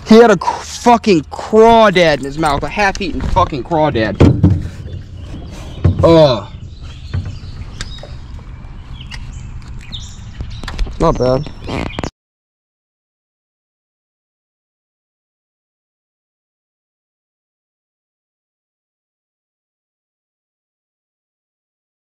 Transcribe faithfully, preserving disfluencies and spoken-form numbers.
He had a fucking crawdad in his mouth, a half-eaten fucking crawdad. Ugh. Not bad.